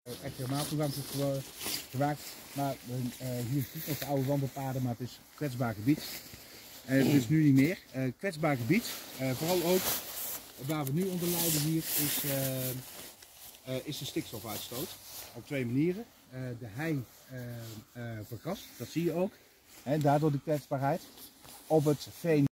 echt helemaal toegang gemaakt. Maar hier ziet nog de oude wandelpaden, maar het is kwetsbaar gebied. Het is nu niet meer. Kwetsbaar gebied, vooral ook waar we nu onder lijden hier, is de stikstofuitstoot. Op twee manieren. De hei vergast, dat zie je ook. En daardoor de kwetsbaarheid. Op het veen